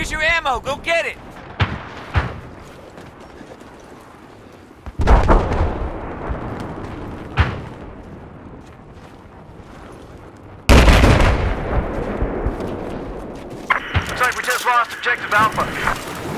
Here's your ammo. Go get it. Looks like we just lost objective Alpha.